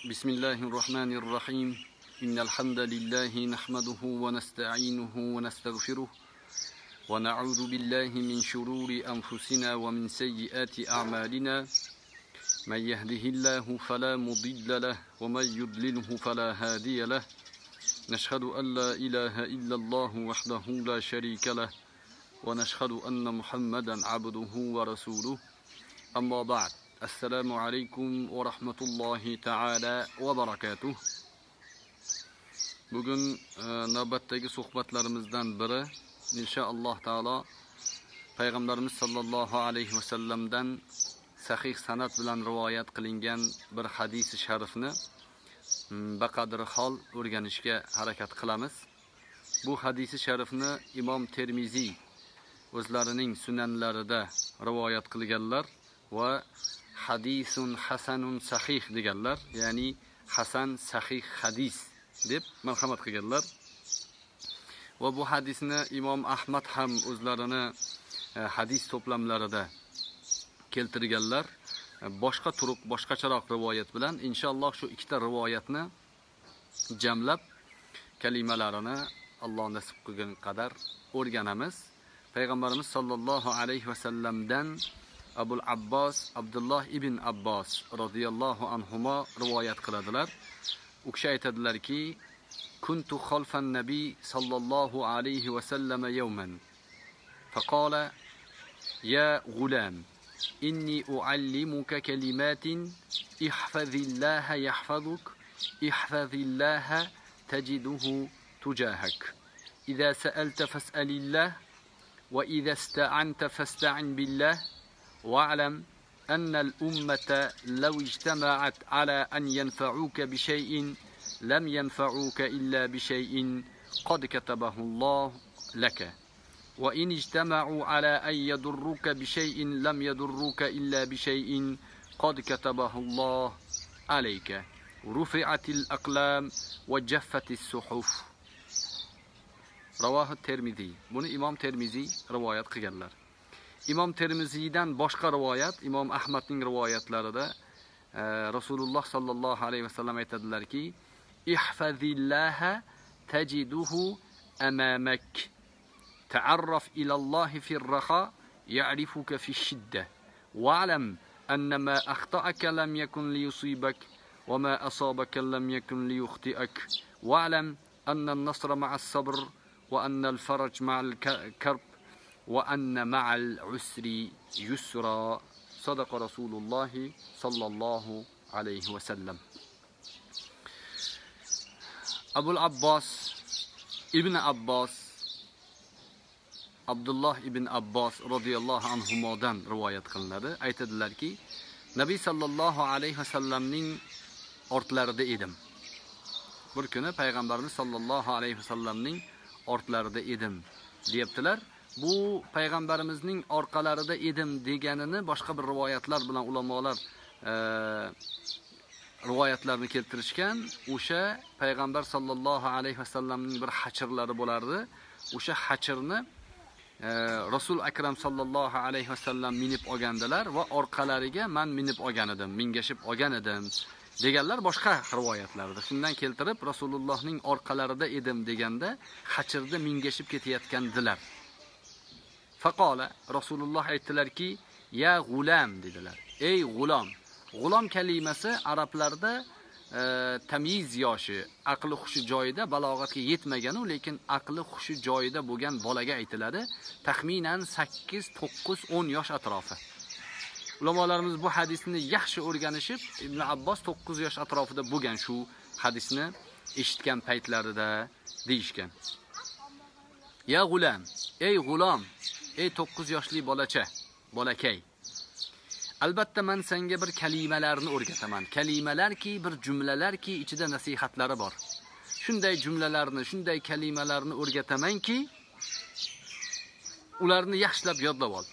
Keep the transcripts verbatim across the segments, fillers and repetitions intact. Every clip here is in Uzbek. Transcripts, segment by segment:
بسم الله الرحمن الرحيم إن الحمد لله نحمده ونستعينه ونستغفره ونعوذ بالله من شرور أنفسنا ومن سيئات أعمالنا من يهده الله فلا مضل له ومن يضلله فلا هادي له نشهد أن لا إله إلا الله وحده لا شريك له ونشهد أن محمدا عبده ورسوله أما بعد Assalamu alaykum va rahmatullohi ta'ala va barakatuh. Bugun navbatdagi suhbatlarimizdan biri inshaalloh taolo payg'ambarimiz sollallohu alayhi va sallamdan sahih sanad bilan rivoyat qilingan bir hadis-i sharifni baqadri hol o'rganishga harakat qilamiz. Bu hadis-i sharifni Imom Termiziy o'zlarining sunanlarida rivoyat qilganlar va hadisun hasanun sahih deganlar, ya'ni hasan sahih hadis deb marhamat qilganlar. Va bu hadisni Imom Ahmad ham o'zlarini hadis to'plamlarida keltirganlar. Boshqa turuq, boshqacharoq rivoyat bilan inshaalloh shu ikkita rivoyatni jamlab kalimalarini Alloh nasib qilgan qadar o'rganamiz. Payg'ambarimiz sollallohu alayhi va sallamdan Abul Abbos Abdullah ibn Abbos radhiyallohu anhuma rivoyat qiladilar. U kishi aytadilarki, kuntu xalfan nabiy sallallohu alayhi va sallam yawman faqala ya ghulam inni uallimuka kalimatin ihfazillaha yahfazuk ihfazillaha tajiduhu tujahak idza sa'alta fas'alillah wa idza ista'anta fasta'in billah واعلم أن الأمة لو اجتمعت على أن ينفعوك بشيء لم ينفعوك إلا بشيء قد كتبه الله لك وإن اجتمعوا على أن يضروك بشيء لم يضروك إلا بشيء قد كتبه الله عليك رفعت الأقلام وجفت الصحف. رواه الترمذي. Bunu İmam Termizi rivayet qilganlar. İmam Termiziydan boshqa rivoyat, İmam Ahmadning rivoyatlarida e, Rasululloh sallallohu alayhi va sallam aytadilarki, ihfazillaha tajiduhu amamak. Ta'arraf ila Alloh fi'r-raha ya'rifuka fish-shidda. Wa'lam anna ma akhta'aka lam yakun liyusibak wa ma asabaka lam yakun liyukhti'ak. Wa'lam anna an-nasra ma'as-sabr wa anna al-faraj ma'al-karb وأن مع العسر يسرا صدق رسول الله صلى الله عليه وسلم. أبو العباس ابن عباس Abdullah ibn Abbos radhiyallohu anhumodan rivoyat qilinadi. Aytadilarki, Nabiy sallallohu alayhi vasallamning ortlarida edim. Bir kuni payg'ambarimiz sallallohu alayhi vasallamning ortlarida edim deyaptilar. Bu payg'ambarimizning orqalarida edim deganini boshqa bir rivoyatlar bilan ulamolar e, rivoyatlarni keltirishgan. O'sha payg'ambar sallallohu alayhi vasallamning bir hachirlari bo'lardi. O'sha hachirni e, Rasul akram sallallohu alayhi vasallam minib olgandilar va orqalariga men minib olgan edim, mingashib olgan edim deganlar boshqa rivoyatlarda. Shundan keltirib Rasulullohning orqalarida edim deganda hachirda mingashib ketayotgandilar. Faqala Rasululloh aytdilarki, ya g'ulam dedilar. Ey g'ulom. G'ulom kalimasi arablarda e, tamyiz yoshi, aqli xushi joyida, balog'atga yetmagan, lekin aqli xushi joyida bo'lgan bolaga aytiladi. Taxminan sakkiz, to'qqiz, o'n yosh atrofi. Ulamolarimiz bu hadisni yaxshi o'rganishib, Ibn Abbos to'qqiz yosh atrofida bo'lgan shu hadisni eshitgan paytlarida deyishgan. Ya g'ulam, ey g'ulom, ey to'qqiz yoshli bolacha, bolakay. Albatta men senga bir kalimalarni o'rgataman. Kalimalarki, bir jumlalarki ichida nasihatlari bor. Shunday jumlalarni, shunday kalimalarni o'rgatamanki, ularni yaxshilab yodlab ol.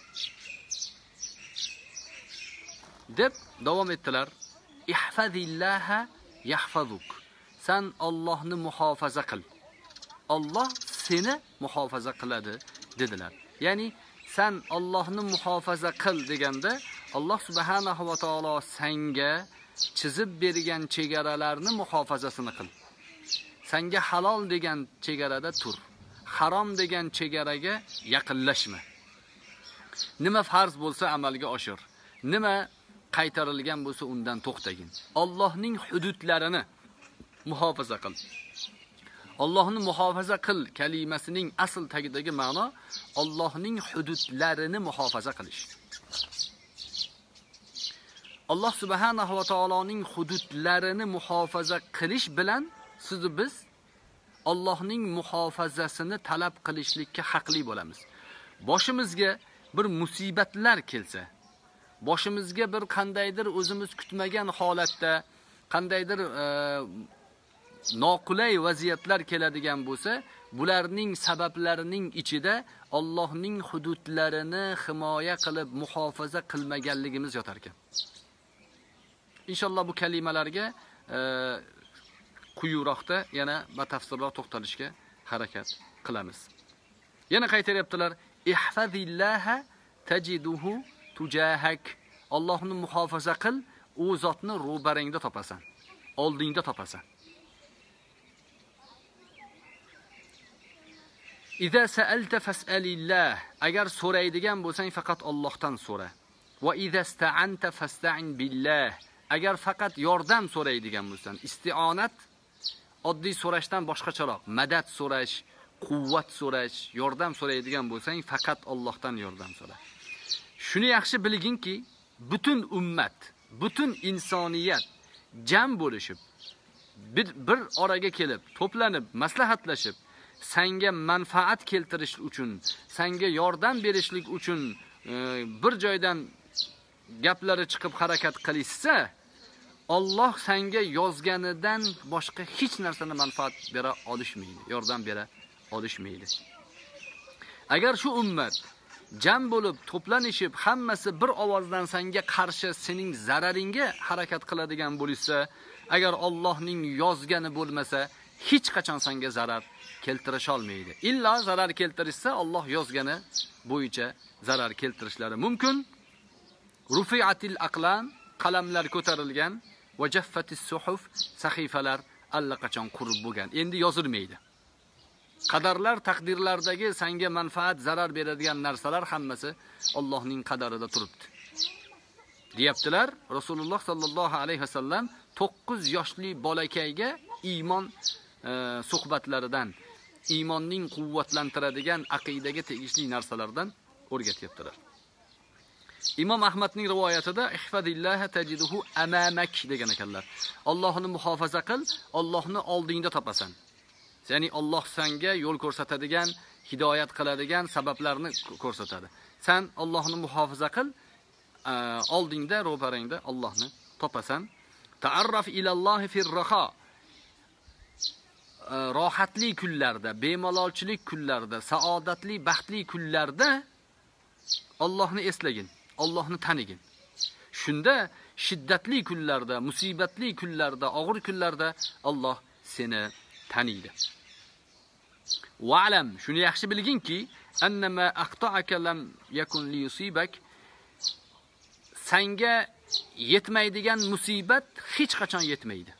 deb davom etdilar. Ihfazillaha yahfazuk. Sen Allohni muhofaza qil. Alloh seni muhofaza qiladi dedilar. Ya'ni sen Allohni muhofaza qil deganda Alloh subhanahu va taolo senga chizib bergan chegaralarni muhofazasini qil. Senga halol degan chegarada tur. Harom degan chegaraga yaqinlashma. Nima farz bo'lsa amalga oshir. Nima qaytarilgan bo'lsa undan to'xtagin. Allohning hududlarini muhofaza qil. Allohni muhofaza qil kalimasining asl tagidagi ma'no Allohning hududlarini muhofaza qilish. Alloh subhanahu va taoloning hududlarini muhofaza qilish bilan siz biz Allohning muhofazasini talab qilishlikka haqli bo'lamiz. Boshimizga bir musibatlar kelsa, boshimizga bir qandaydir o'zimiz kutmagan holatda qandaydir e, noqulay vaziyatlar keladigan bo'lsa, bularning sabablarining ichida Allohning hududlarini himoya qilib muhofaza qilmaganligimiz yotar ekan. Inshaalloh bu kalimalarga e, quyuroqda yana batafsilroq to'xtalishga harakat qilamiz. Yana qaytaryaptilar: "Ihfazillaha tajiduhu tujahak." Allohni muhofaza qil, u zotni ro'barangda topasan, oldingda topasan. "Iza sa'alta fas'alillah." Agar so'raydigan bo'lsang faqat Allohdan so'ra. "Va iza ista'anta fasta'in billah." Agar faqat yordam so'raydigan bo'lsan, istionat oddiy so'rashdan boshqacharoq, madad so'rash, quvvat so'rash, yordam so'raydigan bo'lsang faqat Allohdan yordam so'ra. Shuni yaxshi bilginki, butun ummat, butun insoniyat jam bo'lishib, bir, bir oraga kelib, to'planib, maslahatlashib, senga manfaat keltirish uchun, senga yordam berishlik uchun e, bir joydan gaplari chiqib harakat qilishsa, Alloh senga yozganidan boshqa hech narsani manfaat bera olishmaydi, yordam bera olishmaydi. Agar shu ummat jam bo'lib, to'planishib, hammasi bir ovozdan senga qarshi sening zararingga harakat qiladigan bo'lsa, agar Allohning yozgani bo'lmasa, hech qachon senga zarar keltirish olmaydi. Illa zarar keltirishsa, Alloh yozgani bo'yicha zarar keltirishlari mumkin. Rufi'atil aqlam, qalamlar ko'tarilgan, va jaffatis suhuf, sahifalar allaqachon qurib bo'lgan. Endi yozilmaydi. Qadarlar, taqdirlardagi senga manfaat, zarar beradigan narsalar hammasi Allohning qadarida turibdi. Deyaptilar Rasululloh sallallohu alayhi vasallam to'qqiz yoshli bolakayga iymon e, suhbatlaridan, iymonning quvvatlantiradigan aqidaga tegishli narsalardan o'rgatyaptilar. Imom Ahmadning rivoyatida ihfazillaha tajiduhu amamak degan ekanlar. Allohni muhofaza qil, Allohni oldingda topasan. Ya'ni Alloh senga yo'l ko'rsatadigan, hidoyat qiladigan sabablarni ko'rsatadi. Sen Allohni muhofaza qil, oldingda, ro'parangda Allohni topasan. Ta'arraf ilallohi fir raha. Rohatli kunlarda, bemalolchilik kunlarda, saodatli, baxtli kunlarda Allohni eslagin, Allohni tanigin. Shunda shiddatli kunlarda, musibatli kunlarda, og'ir kunlarda Alloh seni taniydi. Wa'lam, shuni yaxshi bilginki, annama aqta'aka lam yakun li yusibak. Senga yetmaydigan musibat hech qachon yetmaydi.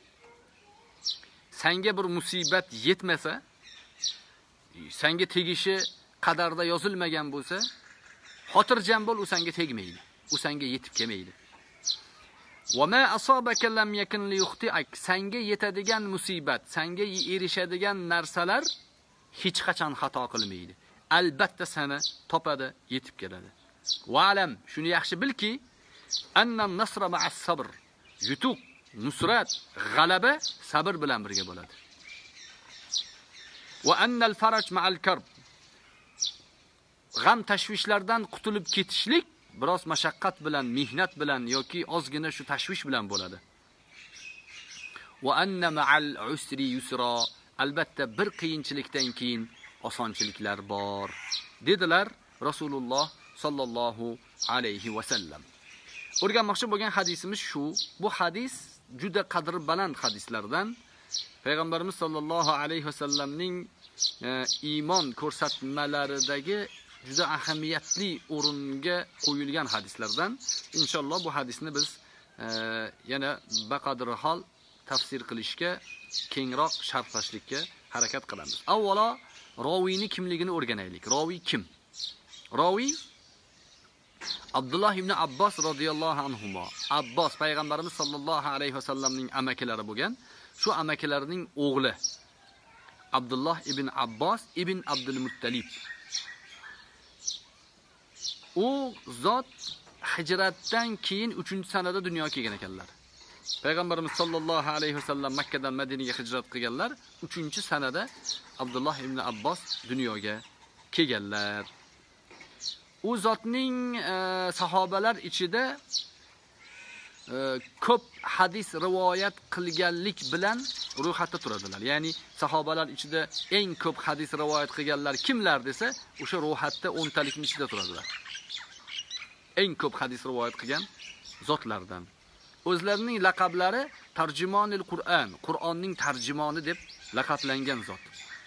Senga bir musibat yetmasa, senga tegishi qadarda yozilmagan bo'lsa, xotirjam bo'l, u senga tegmaydi. U senga yetib kelmaydi. Wa ma asabaka lam yakun li yukhti'ak. Senga yetadigan musibat, senga erishadigan narsalar hech qachon xato qilmaydi. Albatta seni topadi, yetib keladi. Wa'lam, shuni yaxshi bilki, anna nasra ma'as sabr. Yutuq, nusrat, g'alaba sabr bilan birga bo'ladi. Va anna al-faraj ma'al karb. G'am tashvishlardan qutulib ketishlik biroz mashaqqat bilan, mehnat bilan yoki ozgina shu tashvish bilan bo'ladi. Va anna ma'al usri yusra. Albatta bir qiyinchilikdan keyin osonchiliklar bor, dedilar Rasululloh sallallohu alayhi va sallam. O'rganmoqchi bo'lgan hadisimiz shu. Bu hadis juda qadri baland hadislardan. Payg'ambarimiz sallallohu alayhi va sallamning e, iymon ko'rsatmalaridagi juda ahamiyatli o'ringa qo'yilgan hadislardan. Inshaalloh bu hadisni biz e, yana baqadr hol tafsir qilishga, kengroq sharhlashlikka harakat qilamiz. Avvalo roviyning kimligini o'rganaylik. Roviy kim? Roviy Abdullah ibn Abbos radhiyallohu anhuma. Abbos payg'ambarimiz sollallohu alayhi vasallamning amakilari bo'lgan. Shu amakilarining o'g'li Abdullah ibn Abbos ibn Abdul Muttalib. U zot hijratdan keyin uchinchi sanada dunyoga kelgan ekanlar. Payg'ambarimiz sollallohu alayhi vasallam Makka dan Madinaga hijrat qilganlar, uchinchi sanada Abdullah ibn Abbos dunyoga kelganlar. U zotning e, sahobalar ichida e, ko'p hadis rivoyat qilganlik bilan ro'yxatda turadilar. Ya'ni sahobalar ichida eng ko'p hadis rivoyat qilganlar kimlar desa, o'sha ro'yxatda o'n talikning ichida turadilar. Eng ko'p hadis rivoyat qilgan zotlardan. O'zlarining laqablari tarjimonil Qur'on, Qur'onning tarjimoni deb laqablangan zot.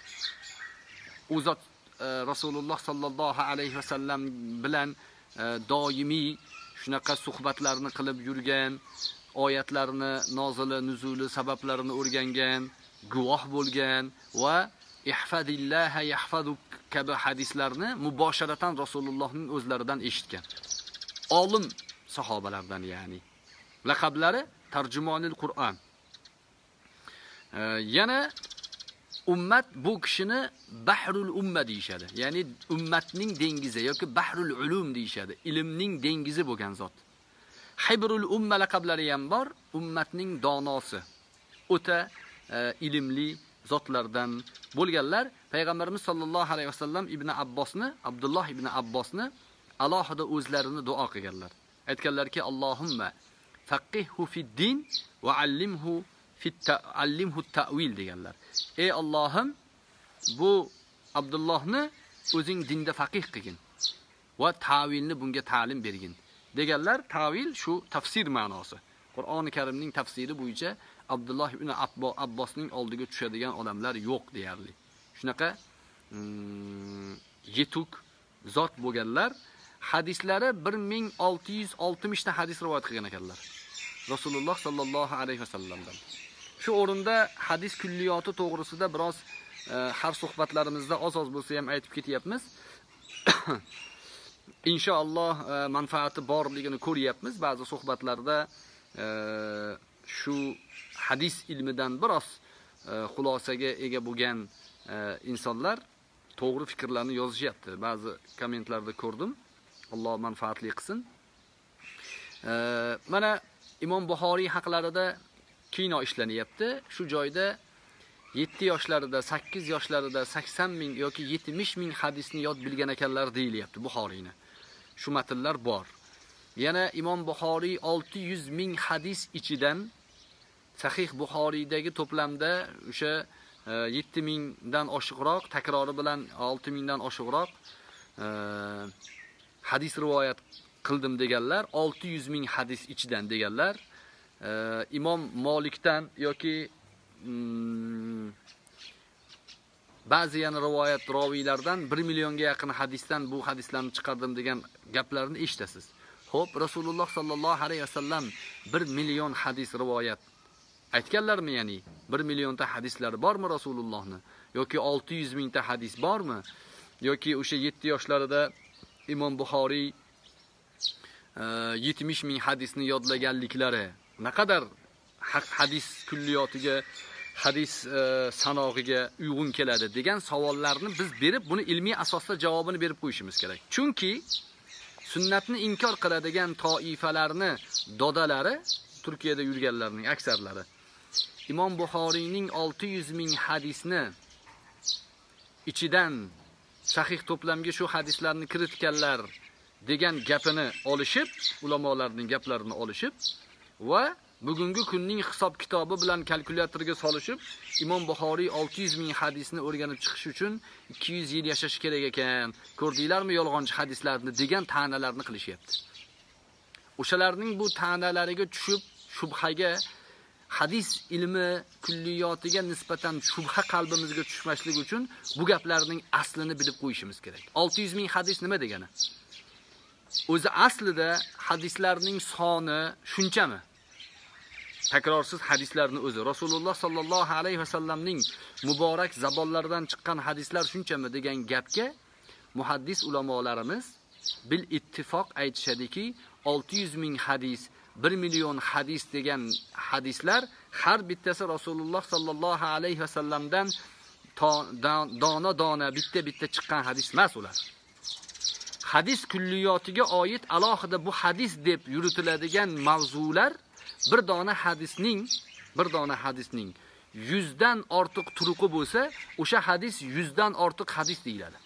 U zot e, Rasululloh sallallohu alayhi vasallam bilan e, doimiy shunaqa suhbatlarni qilib yurgan, oyatlarni nozili, nuzuli sabablarini o'rgangan, guvoh bo'lgan va ihfadillaha yahfazuk kabi hadislarni mubosharatan Rasulullohning o'zlaridan eshitgan. Olim sahobalardan ya'ni. Laqablari tarjimonil Qur'on. E, yana ummat bu kishini bahrul umma deyshadi. Ya'ni ummatning dengizi yoki bahrul ulum deyshadi. Ilmning dengizi bo'lgan zot. Hibrul umma laqablari ham bor, ummatning donosi. O'ta e, ilmli zotlardan bo'lganlar. Payg'ambarimiz sollallohu alayhi vasallam ibn Abbosni, Abdullah ibn Abbosni alohida o'zlarini duo qilganlar. Aytganlarki, Allohumma faqihhu fid din va allimhu fit ta'allimhu ta'wil deganlar. Ey Allohim, bu Abdullohni o'zing dinda faqih qilgin va ta'vilni bunga ta'lim bergin deganlar. Ta'vil shu tafsir ma'nosi. Qur'oni Karimning tafsiri bo'yicha Abdullah ibn Abbosning oldiga tushadigan odamlar yo'q deyarli. Shunaqa mm, yetuk zot bo'lganlar. Hadislari bir ming olti yuz oltmish ta hadis rivoyat qilgan ekanlar. Rasululloh sallallohu alayhi vasallamdan. Shu o'rinda hadis kulliyoti to'g'risida biroz e, har suhbatlarimizda oz-oz bo'lsa ham aytib ketyapmiz. Inshaalloh e, manfaati borligini ko'ryapmiz. Ba'zi suhbatlarda e, shu hadis ilmidan biroz e, xulosaga ega bo'lgan e, insonlar to'g'ri fikrlarni yozishyapti. Ba'zi kommentlarda ko'rdim. Alloh manfaatli qilsin. E, mana Imom Buxoriy haqlarida kino ishlanyapti. Shu joyda yetti yoshlarida, sakkiz yoshlarida sakson ming yoki yetmish ming hadisni yod bilgan ekanlar deyilyapti Buxoriyni. Shu matnlar bor. Yana Imom Buxoriy olti yuz ming hadis ichidan Sahih Buxoriydagi to'plamda o'sha yetti ming dan oshiqroq, takrori bilan olti ming dan oshiqroq hadis rivoyat qildim deganlar, olti yuz ming hadis ichidan deganlar. E, Imom Molikdan yoki mm, ba'zi yana rivoyat roviylardan bir millionga yaqin hadisdan bu hadislarni chiqardim degan gaplarni eshitasiz. Xo'p, Rasululloh sallallohu alayhi vasallam bir million hadis rivoyat aytganlarmi, ya'ni bir millionta hadislari bormi Rasulullohni? Yoki olti yuz mingta hadis bormi? Yoki o'sha yetti yoshlarida Imom Buxoriy yetmish ming hadisni yodlaganliklari naqadar hadis kulliyotiga, hadis e, sanog'iga uyg'un keladi degan savollarni biz berib, buni ilmiy asosda javobini berib qo'yishimiz kerak. Chunki sunnatni inkor qiladigan toifalarni dodalari, Turkiyada yurganlarning aksarlari Imom Buxoriyning olti yuz ming hadisni ichidan sahih to'plamga shu hadislarni kiritganlar degan gapini olishib, ulamolarning gaplarini olishib va bugungi kunning hisob kitobi bilan kalkulyatorga solishib, Imom Buxoriy olti yuz ming hadisni o'rganib chiqish uchun ikki yuz yil yashash kerak ekan. Ko'rdinglarmi yolg'onchi hadislarni degan ta'nalarni qilishyapti. O'shalarning bu ta'nalariga tushib, shubhaga, hadis ilmi kulliyotiga nisbatan shubha qalbimizga tushmaslik uchun bu gaplarning aslini bilib qo'yishimiz kerak. olti yuz ming hadis nima degani? O'zi aslida hadislarning soni shunchami? takrorsiz hadislarni o'zi. Rasululloh sallallohu alayhi vasallamning muborak zabonlaridan chiqqan hadislar shunchami degan gapga muhaddis ulamolarimiz bil ittifoq aytishadiki, olti yuz ming hadis, bir million hadis degan hadislar har bittasi Rasululloh sallallohu alayhi vasallamdan dona dona bitta-bitta chiqqan hadis emas ular. Hadis kulliyotiga oid alohida bu hadis deb yuritiladigan mavzular bir dona hadisning, bir dona hadisning yuzdan ortiq turuqi bo'lsa, o'sha hadis yuzdan ortiq hadis deyiladi.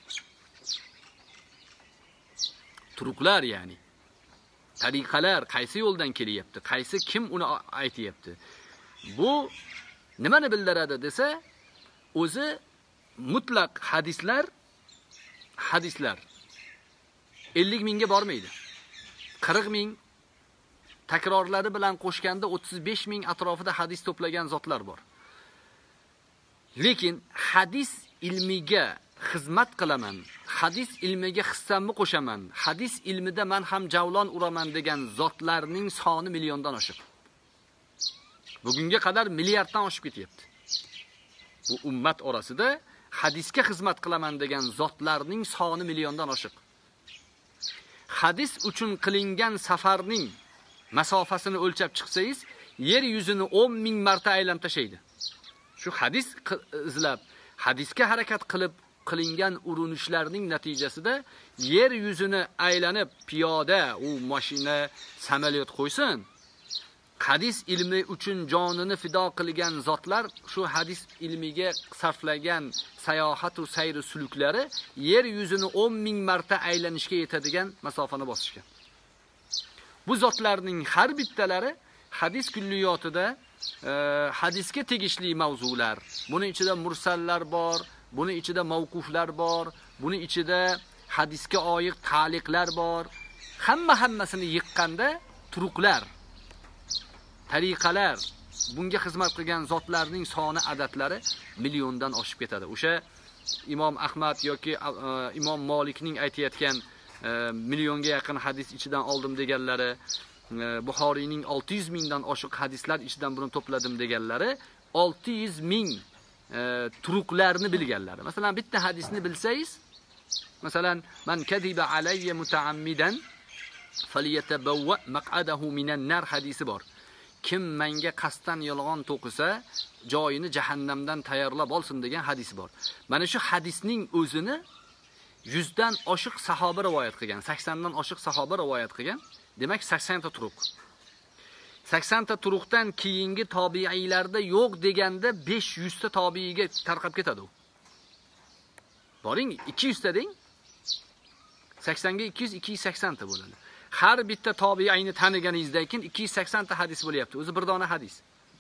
Turuqlar ya'ni tariqalar qaysi yo'ldan kelyapti, qaysi kim uni aytayapti. Bu nimani bildiradi desa, o'zi mutlaq hadislar hadislar ellik mingga bormaydi. qirq ming takrorlari bilan qo'shganda o'ttiz besh ming atrofida hadis to'plagan zotlar bor. Lekin hadis ilmiga xizmat qilaman, hadis ilmiga hissamni qo'shaman, hadis ilmida men ham javlon uraman degan zotlarning soni milliondan oshiq. Bugunga qadar milliarddan oshib ketyapti. Bu ummat orasida hadisga xizmat qilaman degan zotlarning soni milliondan oshiq. Hadis uchun qilingan safarning masofasini o'lchab chiqsangiz, yer yuzini o'n ming marta aylanib tashlaydi. Shu hadis izlab, hadisga harakat qilib qilingan urinishlarning natijasida yer yuzini aylanib piyoda, u mashina, samolyot qo'ysin. Hadis ilmi uchun jonini fido qilgan zotlar shu hadis ilmiga sarflagan sayohat va sayr suluklari yer yuzini o'n ming marta aylanishga yetadigan masofani bosishgan. Bu zotlarning har bittalari hadis kulliyotida e, hadisga tegishli mavzular. Buning ichida mursallar bor, buning ichida mavquflar bor, buning ichida hadisga oid ta'liqlar bor. Hamma hammasini yiqqanda turuqlar, tariqalar, bunga xizmat qilgan zotlarning soni adadlari milliondan oshib ketadi. O'sha Imom Ahmad yoki uh, Imom Malikning aytayotgan uh, millionga yaqin hadis ichidan oldim deganlari, uh, Buxoriyning olti yuz mingdan oshiq hadislar ichidan buni to'pladim deganlari, olti yuz ming uh, turuqlarni bilganlari. Masalan, bitta hadisni bilsangiz, masalan, man kadiba alayya mutaammidan falyatabawwa maq'adahu minan nar hadisi bor. Kim menga qasddan yolg'on to'qisa, joyini jahannamdan tayyorlab olsin degan hadis bor. Mana shu hadisning o'zini yuzdan oshiq sahoba rivoyat qilgan, saksondan oshiq sahoba rivoyat qilgan. Demak, sakson ta turuq. sakson ta turuqdan keyingi tobiiylarda yo'q deganda besh yuz ta tobiiga tarqab ketadi u. Boring ikki yuz ta deng. sakson ga ikki yuz, ikki yuz sakson ta bo'ladi. Har bitta tobiiyni taniganingizdan keyin ikki yuz sakson ta hadis bo'lyapti. O'zi bir dona hadis.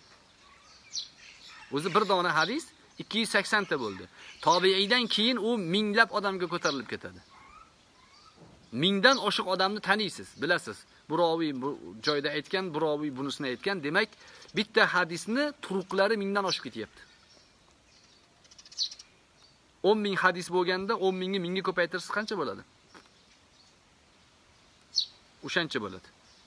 O'zi bir dona hadis ikki yuz sakson ta bo'ldi. Tobiiydan keyin u minglab odamga ko'tarilib ketadi. Mingdan oshiq odamni taniysiz, bilasiz. Bu raviy bu joyda aytgan, bu raviy bunisini aytgan. Demak, bitta hadisni turuqlari mingdan oshib ketyapti. o'n ming hadis bo'lganda o'n mingni mingga ko'paytirsiz qancha bo'ladi? O'shancha bo'ladi.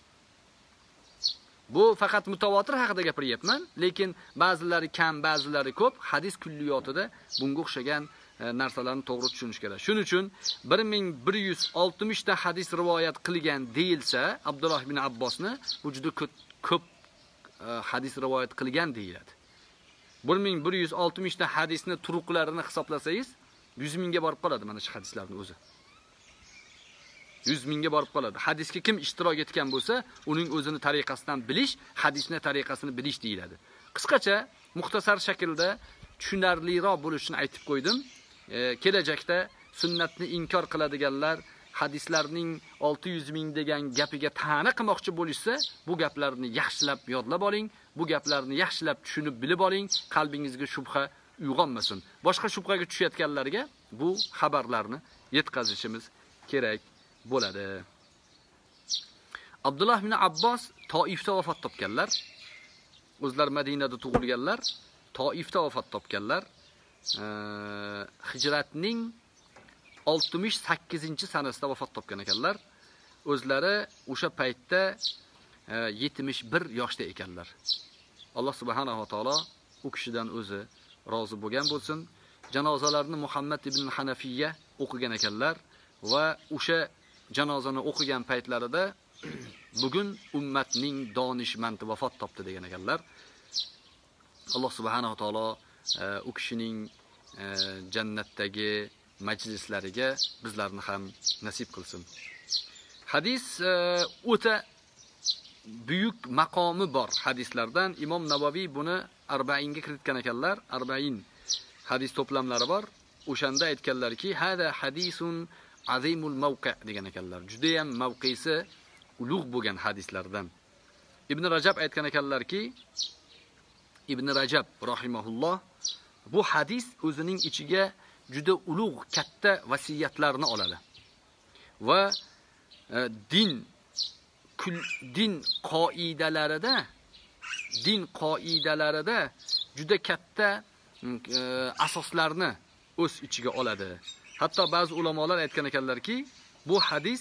Bu faqat mutawatir haqida gapiryapman, lekin ba'zilari kam, ba'zilari ko'p. Hadis kulliyotida bunga o'xshagan e, narsalarni to'g'ri tushunish kerak. Shuning uchun bir ming bir yuz oltmish ta hadis rivoyat qilgan deyilsa, Abdulloh ibn Abbosni bu juda ko'p, ko'p e, hadis rivoyat qilgan deyiladi. bir ming bir yuz oltmish ta hadisni turuqlarini hisoblasangiz, yuz mingga borib qoladi mana shu hadislarning o'zi. yuz mingga borib qoladi. Hadisga kim ishtirok etgan bo'lsa, uning o'zini tariqasidan bilish, hadisni tariqasini bilish deyiladi. Qisqacha, muxtasar shaklda tushunarliroq bo'lishini aytib qo'ydim. E, kelajakda sunnatni inkor qiladiganlar hadislarning olti yuz ming degan gapiga ta'na qilmoqchi bo'lishsa, bu gaplarni yaxshilab yodlab oling, bu gaplarni yaxshilab tushunib bilib oling, qalbingizga shubha uyg'onmasin. Boshqa shubhaga tushayotganlarga bu xabarlarni yetkazishimiz kerak bo'ladi. Abdulloh ibn Abbos Toifda vafot topganlar. O'zlar Madinada tug'ilganlar, Toifda vafot topganlar. E, hijratning oltmish sakkizinchi sanasida vafot topgan ekanlar. O'zlari o'sha paytda e, yetmish bir yoshda ekanlar. Alloh subhanahu va taolo u kishidan o'zi rozi bo'lgan bo'lsin. Janozalarni Muhammad ibn Hanafiyya o'qigan ekanlar va o'sha janozani o'qigan paytlarida bugun ummatning donishmandi vafot topdi degan ekanlar. Alloh subhanahu va taolo u kishining jannatdagi majlislariga bizlarni ham nasib qilsin. Hadis o'ta buyuk maqomi bor hadislardan. Imom Navaviy buni arba'in ga kiritgan ekanlar. arba'in hadis to'plamlari bor. O'shanda aytganlarki, hada hadisun azimul mawqi' degan ekanlar. Juda ham mavqesi ulug' bo'lgan hadislardan. Ibn Rajab aytgan ekanlarki, Ibn Rajab rahimahulloh bu hadis o'zining ichiga juda ulug' katta vasiyatlarni oladi. Va e, din kul, din qoidalarida din qoidalarida juda katta e, asoslarni o'z ichiga oladi. Hatto ba'zi ulamolar aytgan ekanlarki, bu hadis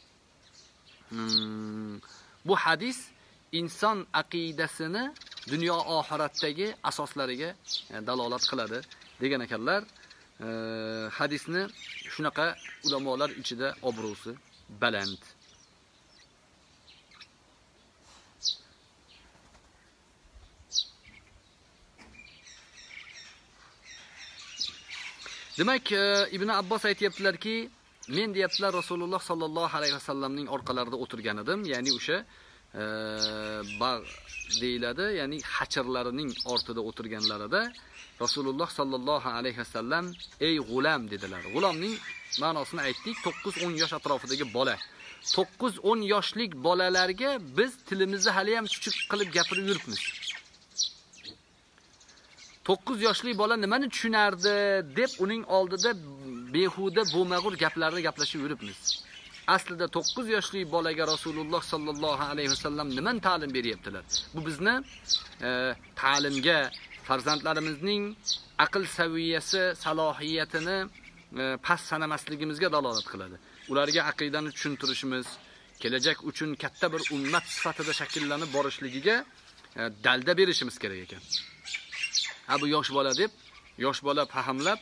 hmm, bu hadis inson aqidasini dunyo oxiratdagi asoslariga dalolat qiladi degan ekanlar. E, hadisni shunaqa ulamolar ichida obro'si baland. Demak, Ibn Abbos aytibdilarki, men deyaptilar Rasululloh sallallohu alayhi vasallamning orqalarida o'tirgan edim, ya'ni o'sha e, bag' deyiladi, ya'ni hachirlarining ortida o'tirganlarida Rasululloh sallallohu alayhi vasallam ey g'ulam dedilar. G'ulomning ma'nosini aytdik, to'qqiz o'n yosh atrofidagi bola. to'qqiz o'n yoshlik bolalarga biz tilimizni hali ham chuchuk qilib gapirib yuribmiz. to'qqiz yoshli bola nimani tushunardi deb uning oldida behuda bo'lmag'ur gaplarni gaplashib yuribmiz. Aslida to'qqiz yoshli bolaga Rasululloh sallallohu alayhi vasallam nimani ta'lim beryaptilar? Bu bizni e, ta'limga, farzandlarimizning aql saviyasi, salohiyatini e, past sanamasligimizga dalolat qiladi. Ularga aqidani tushuntirishimiz, kelajak uchun katta bir ummat sifatida shakllanib borishligiga e, dalda berishimiz kerak ekan. Ha bu yosh bola deb, yosh bola fahmlab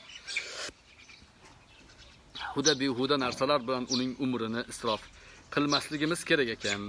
huda behuda narsalar bilan uning umrini isrof qilmasligimiz kerak ekan.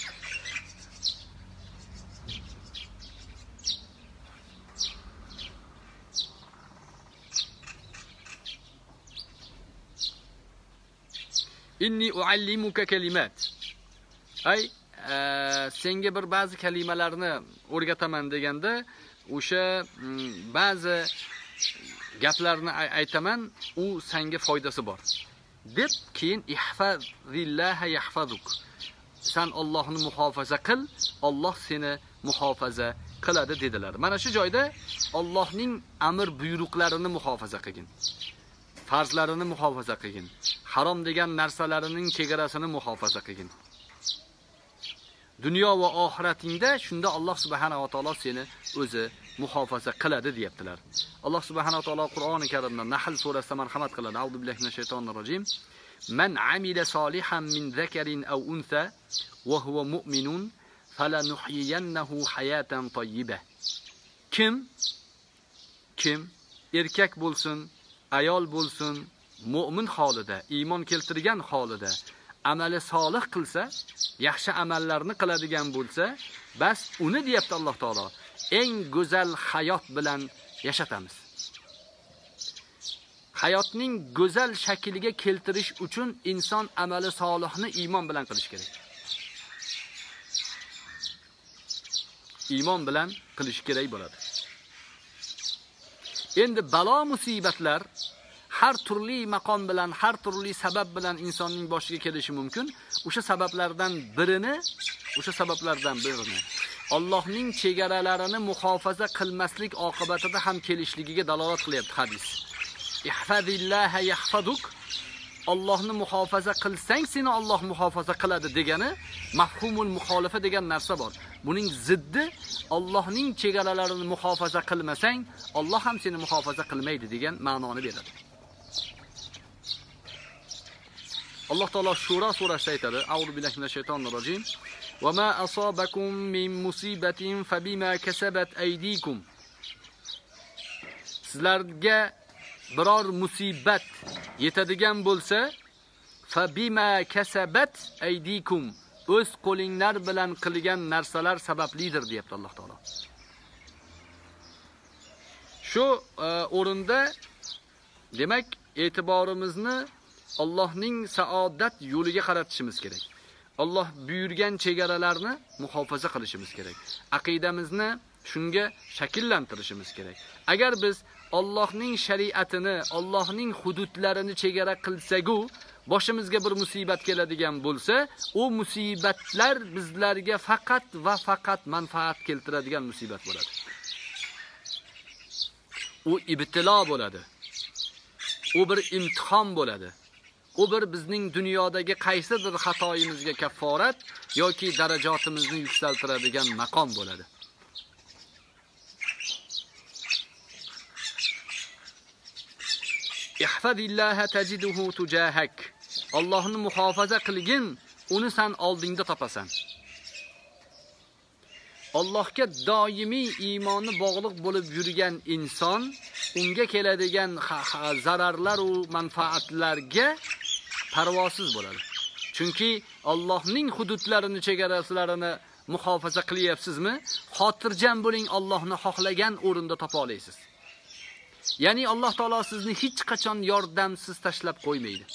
Inni uallimuka kalimat. Ay, e, senga bir ba'zi kalimalarni o'rgataman deganda, o'sha ba'zi gaplarni aytaman, u senga foydasi bor. Deb keyin ihfazillaha yahfazuk. Sen Allohni muhofaza qil, Alloh seni muhofaza qiladi dedilar. Mana shu joyda Allohning amr buyruqlarini muhofaza qilgin. Farzlarini muhofaza qilgin. Harom degan narsalarining chegarasini muhofaza qilgin. Dunyo va oxiratingda shunda Alloh subhanahu va taolo seni o'zi muhofaza qiladi deyaptilar. Alloh subhanahu va taolo Qur'oni Karimda Nahl surasida marhamat qiladi. A'udhu billahi minash shaytonir rojim. Man amila solihan min zakarin aw untha wa huwa mu'minun falanuhyiyannahu hayatan tayyibah. Kim kim erkak bo'lsin, ayol bo'lsin, mu'min holida, iymon keltirgan holida amali solih qilsa, yaxshi amallarni qiladigan bo'lsa, bas uni deyapti Alloh taolo, eng go'zal hayot bilan yashatamiz. Hayotning go'zal shakliga keltirish uchun inson amali solihni iymon bilan qilish kerak. Iymon bilan qilish kerak bo'ladi. Endi balo musibatlar har turli maqom bilan, har turli sabab bilan insonning boshiga kelishi mumkin. O'sha sabablardan birini, o'sha sabablardan birini Allohning chegaralarini muhofaza qilmaslik oqibatida ham kelishligiga dalolat qilyapti hadis. Ihfazillaha yahfazuk. Allohni muhofaza qilsang, seni Alloh muhofaza qiladi degani mafhumul muxolifa degan narsa bor. Buning ziddi Allohning chegaralarini muhofaza qilmasang, Alloh ham seni muhofaza qilmaydi degan ma'noni beradi. Alloh taolo Shura surasida aytadi: A'udhu billahi minash shaytonir rojim. Va ma asabakum min musibatin fabima kasabat aydikum. Sizlarga biror musibat yetadigan bo'lsa, fabima kasabat aydikum, o'z qo'linglar bilan qilgan narsalar sabablidir deyapti Alloh taolo. Shu o'rinda demak e'tiborimizni Allohning saodat yo'liga qaratishimiz kerak. Alloh buyurgan chegaralarni muhofaza qilishimiz kerak. Aqidamizni shunga shakllantirishimiz kerak. Agar biz Allohning shariatini, Allohning hududlarini chegara qilsak-u, boshimizga bir musibat keladigan bo'lsa, u musibatlar bizlarga faqat va faqat manfaat keltiradigan musibat bo'ladi. U ibtilo bo'ladi. U bir imtihon bo'ladi. U bir bizning dunyodagi qaysidir xatoyimizga kafforat yoki darajatimizni yuksaltiradigan maqom bo'ladi. Ihfazillaha tajiduhu tujahak. Allohni muhofaza qilgin, uni sen oldingda topasan. Allohga doimiy iymoni bog'liq bo'lib yurgan inson unga keladigan zararlar va manfaatlarga parvosiz bo'ladi. Chunki Allohning hududlarini, chegaralarini muhofaza qilyapsizmi? Xotirjam bo'ling, Allohni xohlagan o'rinda topa olasiz. Ya'ni Alloh taolo sizni hech qachon yordamsiz tashlab qo'ymaydi.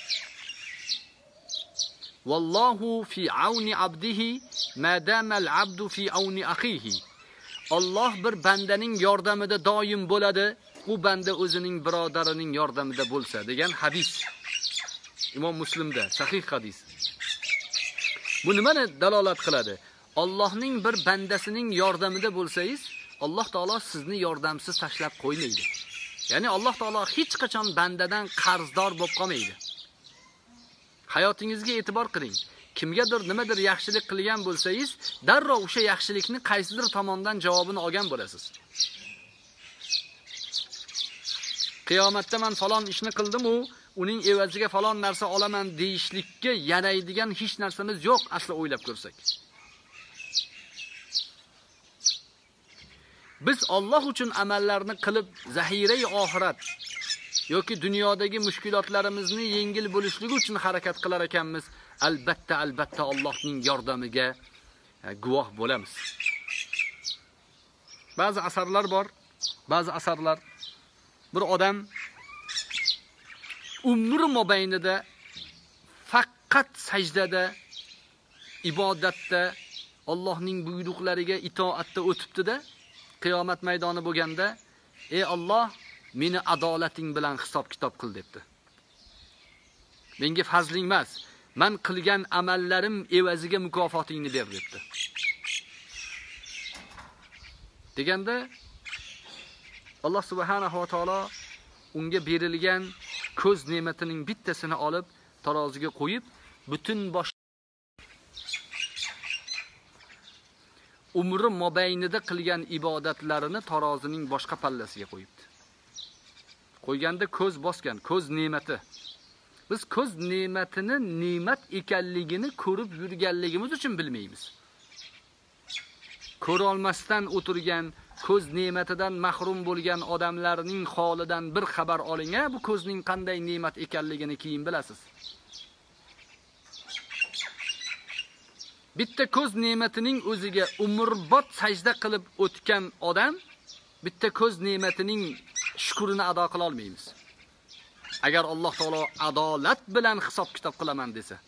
Vallohu fi auni abdihi ma dama al-abdu fi auni akhihi. Alloh bir bandaning yordamida doim bo'ladi, u banda o'zining birodarining yordamida bo'lsa degan hadis. Imom Muslimda sahih hadis. Bu nimani dalolat qiladi? Allohning bir bandasining yordamida bo'lsangiz, Alloh taolo sizni yordamsiz tashlab qo'ymaydi. Ya'ni Alloh taolo hech qachon bandadan qarzdor bo'lib qolmaydi. Hayotingizga e'tibor qiling. Kimgadir nimadir yaxshilik qilgan bo'lsangiz, darrov o'sha yaxshilikni qaysidir tomondan javobini olgan bo'lasiz. Qiyomatda men falon ishni qildim-u, uning evaziga falon narsa olaman deyishlikka yaraydigan hech narsamiz yo'q, asli o'ylab ko'rsak. Biz Alloh uchun amallarni qilib zahirai oxirat yoki dunyodagi mushkulotlarimizni yengil bo'lishligi uchun harakat qilar ekanmiz. Albatta, albatta Allohning yordamiga guvoh bo'lamiz. Ba'zi asarlar bor, ba'zi asarlar bir odam umri mobaynida faqat sajdada, ibodatda, Allohning buyruqlariga itoatda o'tibdi-da, qiyomat maydoni bo'lganda, "Ey Alloh, meni adolating bilan hisob-kitob qil" debdi. Menga fazling emas, men qilgan amallarim evaziga mukofotingni ber debdi. Deganda Alloh subhanahu va taolo unga berilgan ko'z ne'matining bittasini olib taroziga qo'yib, butun bosh umri mobaynida qilgan ibodatlarini tarozining boshqa pallasiga qo'yibdi. Qo'yganda ko'z bosgan, ko'z ne'mati. Biz ko'z ne'matini ne'mat ekanligini ko'rib yurganligimiz uchun bilmaymiz. Ko'ra olmasdan o'tirgan, ko'z ne'matidan mahrum bo'lgan odamlarning holidan bir xabar oling, bu ko'zning qanday ne'mat ekanligini keyin bilasiz. Bitta ko'z ne'matining o'ziga umrbod sajda qilib o'tgan odam bitta ko'z ne'matining shukrini ado qila olmaymiz. Agar Alloh taolo adolat bilan hisob-kitob qilaman desa.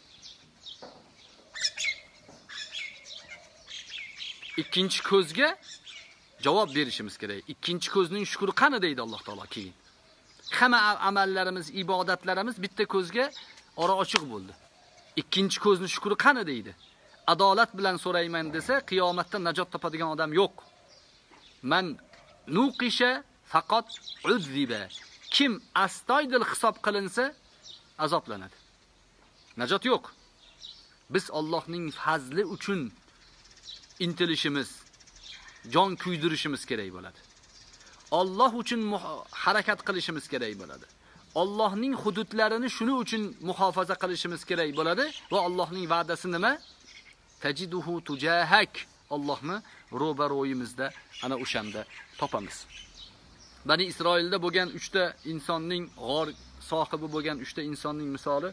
Ikkinchi ko'zga javob berishimiz kerak. Ikkinchi ko'zning shukri qani deydi Alloh taolo keyin. Hamma amallarimiz, ibodatlarimiz bitta ko'zga ora ochiq bo'ldi. Ikkinchi ko'zning shukri qani deydi. Adolat bilan so'rayman desa, qiyomatda najot topadigan odam yo'q. Man nuqisha faqat uzziba. Kim astoydil hisob qilinsa, azoblanadi. Najot yo'q. Biz Allohning fazli uchun intilishimiz, jon kuydirishimiz kerak bo'ladi. Alloh uchun harakat qilishimiz kerak bo'ladi. Allohning hududlarini shuning uchun muhofaza qilishimiz kerak bo'ladi va Allohning va'dasi nima? tajiduhu tujahak. Allohni ro'baro'yimizda ana o'shanda topamiz. Bani Isroilda bo'lgan uchta insonning g'or sohibi bo'lgan uchta insonning misoli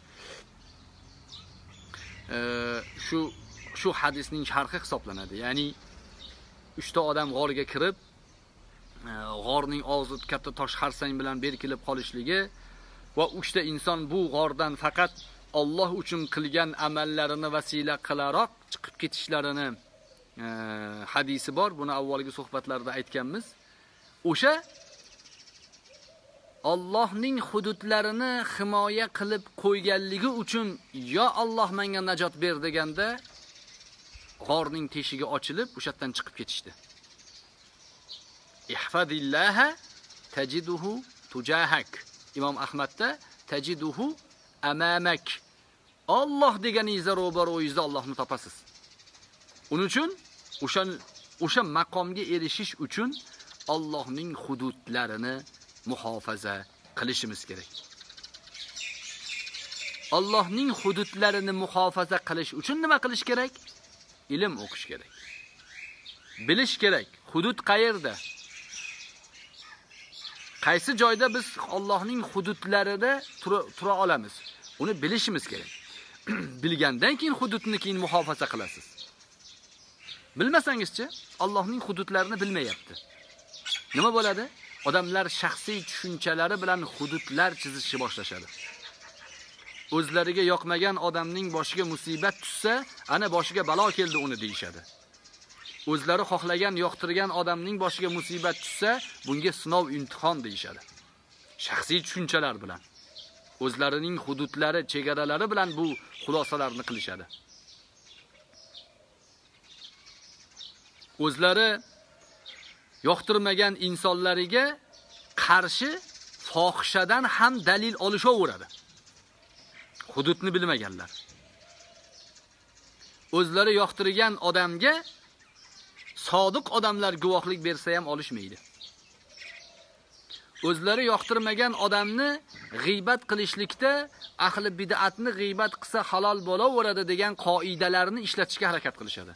e, shu shu hadisning sharhi hisoblanadi. Ya'ni uchta odam g'orga kirib, g'orning og'zi katta tosh xarsang bilan berkilib qolishligi va uchta inson bu g'ordan faqat Alloh uchun qilgan amallarini vasila qilaroq chiqib ketishlarini e, hadisi bor. Buni avvalgi suhbatlarda aytganmiz. O'sha Allohning hududlarini himoya qilib qo'yganligi uchun yo Alloh menga najot ber deganda g'orning teshigi ochilib, o'sha yerdan chiqib ketishdi. Ihfadillaha tajiduhu tujahak. Imom Ahmadda tajiduhu amamak. Alloh deganingizda ro'baro'yingizda Allohni topasiz. Uning uchun o'sha o'sha maqomga erishish uchun Allohning hududlarini muhofaza qilishimiz kerak. Allohning hududlarini muhofaza qilish uchun nima qilish kerak? Ilm o'qish kerak. Bilish kerak. Hudud qayerda? Qaysi joyda biz Allohning hududlarida tura, tura olamiz? Uni bilishimiz kerak. Bilgandan keyin hududni keyin muhofaza qilasiz. Bilmasangizchi, Allohning hududlarini bilmayapti. Nima bo'ladi? Odamlar shaxsiy tushunchalari bilan hududlar chizishni boshlashadi. O'zlariga yoqmagan odamning boshiga musibat tushsa, ana boshiga balo keldi uni deyshadi. O'zlari xohlagan, yoqtirgan odamning boshiga musibat tushsa, bunga sinov, imtihon deyshadi. Shaxsiy tushunchalar bilan, o'zlarining hududlari, chegaralari bilan bu xulosalarni qilishadi. O'zlari yoqtirmagan insonlariga qarshi fohishadan ham dalil olishaveradi. Hududni bilmaganlar. O'zlari yoqtirgan odamga sodiq odamlar guvohlik bersa ham olishmaydi. O'zlari yoqtirmagan odamni g'iybat qilishlikda ahli bid'atni g'iybat qilsa halol bo'laveradi degan qoidalarni ishlatishga harakat qilishadi.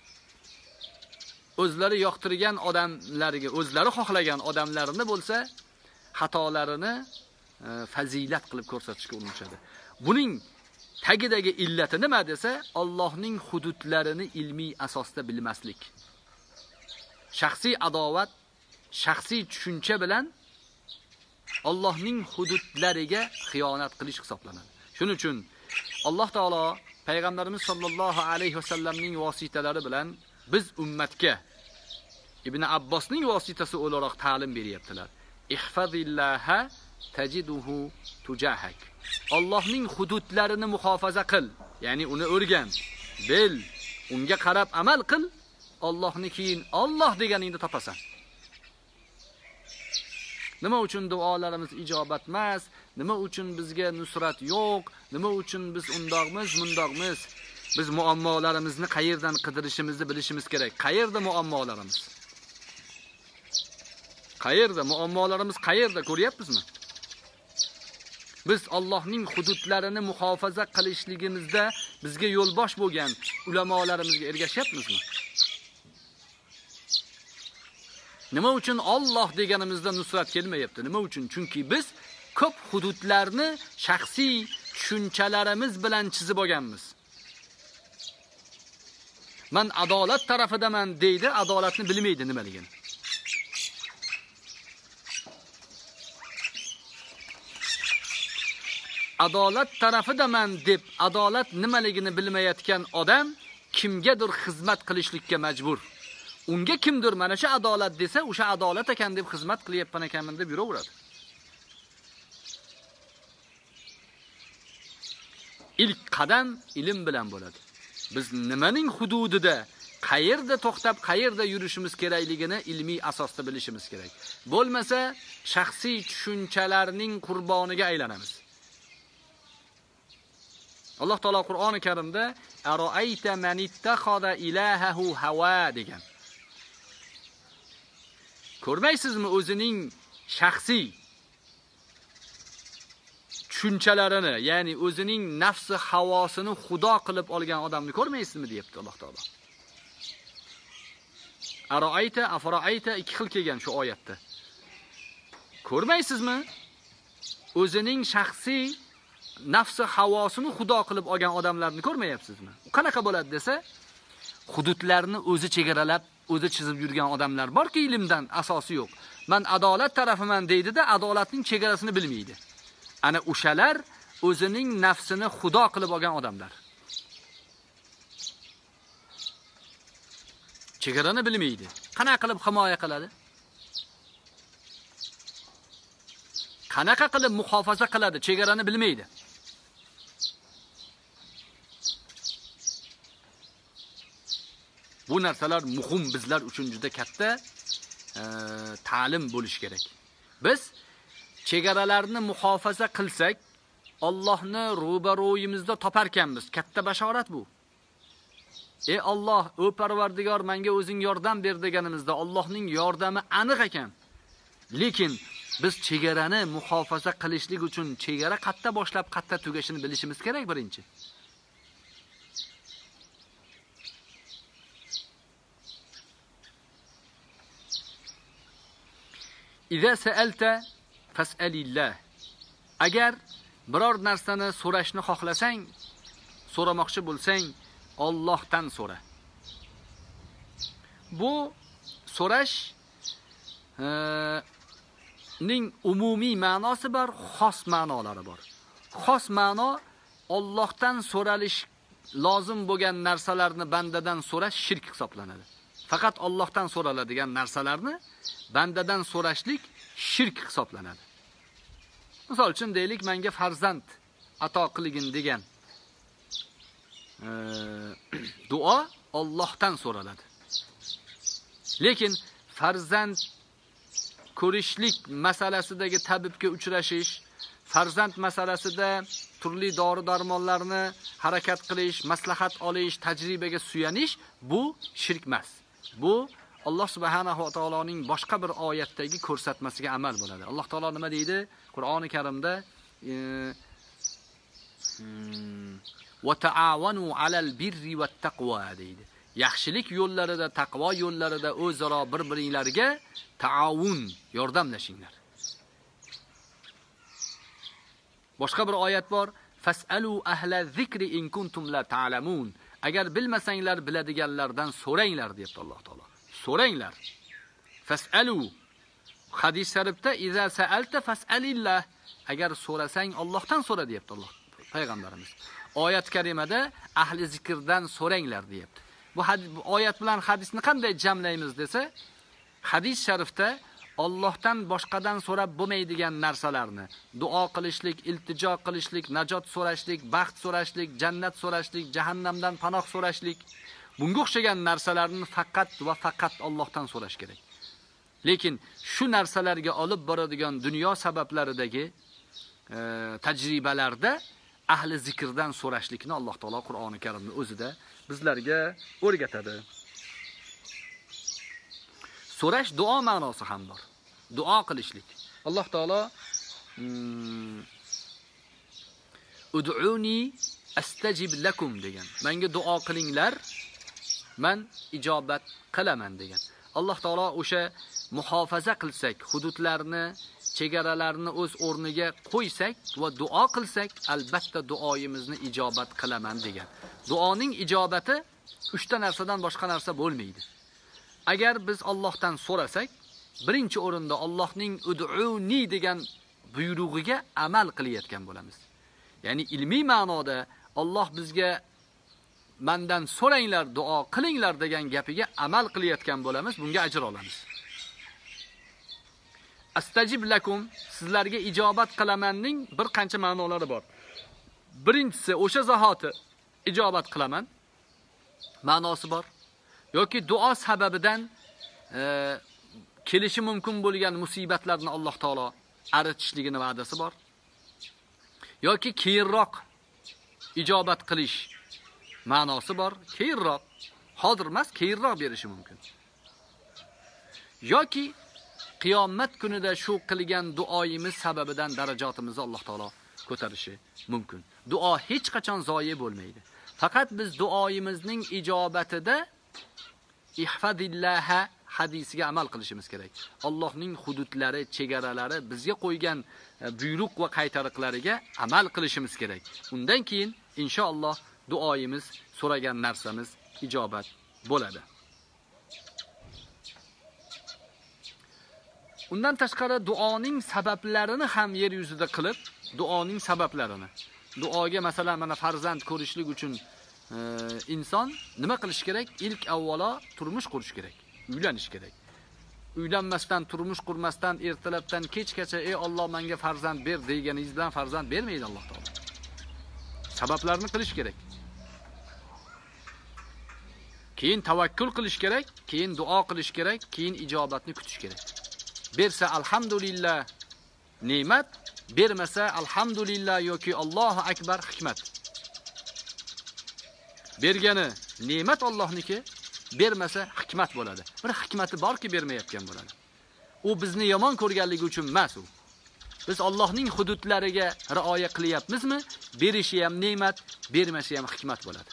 O'zlari yoqtirgan odamlarga, o'zlari xohlagan odamlarni bo'lsa, xatolarini e, fazilat qilib ko'rsatishga urinishadi. Buning tagidagi illati nima desa, Allohning hududlarini ilmiy asosda bilmaslik. Shaxsiy adovat, shaxsiy tushuncha bilan Allohning hududlariga xiyonat qilish hisoblanadi. Shuning uchun Alloh taolo payg'ambarimiz sollallohu alayhi vasallamning vositalari bilan biz ummatga Ibn Abbosning vositasi o'laroq ta'lim beryaptilar. Ihfazillaha tajiduhu tujahak. Allohning hududlarini muhofaza qil, ya'ni uni o'rgan, bil, unga qarab amal qil. Allohni keyin Alloh deganingda topasan. Nima uchun duolarimiz ijobat emas? Nima uchun bizga nusrat yo'q? Nima uchun biz undoqmiz, mundoqmiz? Biz muammolarimizni qayerdan qidirishimizni bilishimiz kerak. Qayerda muammolarimiz? Qayerda muammolarimiz qayerda ko'ryapmizmi? Biz Allohning hududlarini muhofaza qilishligimizda bizga yo'lbosh bo'lgan ulamolarimizga ergashyapmizmi? Nima uchun Alloh deganimizda nusrat kelmayapti? Nima uchun? Chunki biz ko'p hududlarni shaxsiy tushunchalarimiz bilan chizib olganmiz. Men adolat tarafidaman deydi, adolatni bilmaydi nimaligini. Adolat tarafidaman deb adolat nimaligini bilmayotgan odam kimgadir xizmat qilishlikka majbur. Unga kimdir mana shu adolat desa, o'sha adolat ekan deb xizmat qilyapman ekanman deb yuraveradi. Ilk qadam ilm bilan bo'ladi. Biz nimaning hududida, qayerda to'xtab, qayerda yurishimiz kerakligini ilmiy asosda bilishimiz kerak. Bo'lmasa, shaxsiy tushunchalarning qurboniga aylanamiz. Alloh taolo Qur'oni Karimda aroayta man ittakhada ilahahu hawa degan. Ko'rmaysizmi o'zining shaxsiy tushunchalarini, ya'ni o'zining nafsi havosini xudo qilib olgan odamni ko'rmaysizmi deyapti Alloh taolo. Aroayta, afroayta ikki xil kelgan shu oyatda. Ko'rmaysizmi? O'zining shaxsiy nafsi havosini xudo qilib olgan odamlarni ko'rmayapsizmi? Qanaqa bo'ladi desa, hududlarni o'zi chegaralab, o'zi chizib yurgan odamlar borki, ilmdan asosi yo'q. Men adolat tarafiman deydi-da, adolatning chegarasini bilmaydi. Ana o'shalar o'zining nafsini xudo qilib olgan odamlar. Chegarani bilmaydi. Qanaqa qilib himoya qiladi? Qanaqa qilib muhofaza qiladi? Chegarani bilmaydi. Bu narsalar muhim, bizlar uchun juda katta e, ta'lim bo'lish kerak. Biz chegaralarni muhofaza qilsak, Allohni ro'baro'yimizda toparkanmiz. Katta bashorat bu. Ey Alloh, o Parvardigor, menga o'zing yordam ber deganimizda Allohning yordami aniq ekan. Lekin biz chegarani muhofaza qilishlik uchun chegara qayerda boshlab qayerda tugashini bilishimiz kerak birinchi. Iza sa'alta fas'alillah. Agar biror narsani so'rashni xohlasang, so'ramoqchi bo'lsang, Allohdan so'ra. Bu so'rash e, ning umumiy ma'nosi bor, xos ma'nolari bor. Xos ma'no Allohdan so'ralish lozim bo'lgan narsalarni bandadan so'rash shirk hisoblanadi. Faqat Allohdan so'raladigan narsalarni bandadan so'rashlik shirk hisoblanadi. Misol uchun deylik, menga farzand ato qiligin degan e, duo Allohdan so'raladi. Lekin farzand ko'rishlik masalasidagi tabibga uchrashish, farzand masalasida turli dori-darmonlarni harakat qilish, maslahat olish, tajribaga suyanish bu shirk emas. Bu Alloh subhanahu va taoloning boshqa bir oyatdagi ko'rsatmasiga amal bo'ladi. Alloh taolo nima deydi? Qur'oni Karimda va ta'awanu 'alal birri wat taqwa deydi. Yaxshilik yo'llarida, taqvo yo'llarida o'zaro bir-biringlarga ta'awun, yordamlashinglar. Boshqa bir oyat bor. Fas'alu ahla zikri in kuntum la ta'lamun. Agar bilmasanglar biladiganlardan so'ranglar deyapti Alloh taolo. So'ranglar. Fas'alu. Hadis sharifda iza sa'alta fas'alillah. Agar so'rasang Allohdan so'ra deyapti Alloh payg'ambarimiz. Oyat karimada ahli zikrdan so'ranglar deyapti. Bu oyat bilan hadisni qanday jamlaymiz desa, hadis sharifda Allohdan boshqadan so'rab bo'lmaydigan narsalarni, duo qilishlik, iltijo qilishlik, najot so'rashlik, baxt so'rashlik, jannat so'rashlik, jahannamdan panoh so'rashlik, bunga o'xshagan narsalarni faqat va faqat Allohdan so'rash kerak. Lekin shu narsalarga olib boradigan dunyo sabablaridagi e, tajribalarda ahli zikrdan so'rashlikni Alloh taolo Qur'oni Karimning o'zida bizlarga o'rgatadi. So'rash duo ma'nosi ham bor. Duo qilishlik. Alloh taolo ud'uni astajib lakum degan. Menga duo qilinglar, men ijobat qilaman degan. Alloh taolo o'sha muhofaza qilsak, hududlarni, chegaralarni o'z o'rniga qo'ysak va duo qilsak, albatta duoyimizni ijobat qilaman degan. Duoning ijobati uchta narsadan boshqa narsa bo'lmaydi. Agar biz Allohdan so'rasak, birinchi o'rinda Allohning ud'uni degan buyrug'iga amal qilayotgan bo'lamiz. Ya'ni ilmiy ma'noda Alloh bizga mendan so'ranglar, duo qilinglar degan gapiga amal qilayotgan bo'lamiz, bunga ajr olamiz. Astajib lakum, sizlarga ijobat qilamanning bir qancha ma'nolari bor. Birinchisi, o'sha zahoti ijobat qilaman ma'nosi bor. Yoki duo sababidan e, kelishi mumkin bo'lgan musibatlarni Alloh taolo aritishligini va'dasi bor. Yoki keyinroq ijobat qilish ma'nosi bor. Keyinroq, hozir emas, keyinroq berishi mumkin. Yoki qiyomat kunida shu qilgan duoyimiz sababidan darajotimizni Alloh taolo ko'tarishi mumkin. Duo hech qachon zoyi bo'lmaydi. Faqat biz duoyimizning ijobatida ihfadillaha hadisiga amal qilishimiz kerak. Allohning hududlari, chegaralari, bizga qo'ygan buyruq va qaytariqlariga amal qilishimiz kerak. Undan keyin inshaalloh duoyimiz, so'ragan narsamiz ijobat bo'ladi. Undan tashqari duoning sabablarini ham yer yuzida qilib, duoning sabablarini. Duoga masalan mana farzand ko'rishlik uchun e, inson nima qilish kerak? Ilk avvalo turmush qurish kerak, uylanish kerak. Uylanmasdan, turmush qurmasdan, ertalabdan kechgacha ey Alloh menga farzand ber deganingiz bilan farzand bermaydi Alloh taolo. Sabablarni qilish kerak. Keyin tavakkul qilish kerak, keyin duo qilish kerak, keyin ijobatni kutish kerak. Bersa alhamdulillah ne'mat, bermasa alhamdulillah yoki Allohu akbar hikmat. Bergani ne'mat Allohniki, bermasa hikmat bo'ladi. Bir hikmati borki bermayotgan bo'ladi. U bizni yomon ko'rganligi uchun emas u. Biz Allohning hududlariga rioya qilyapmizmi? Berishi ham ne'mat, bermasi ham hikmat bo'ladi.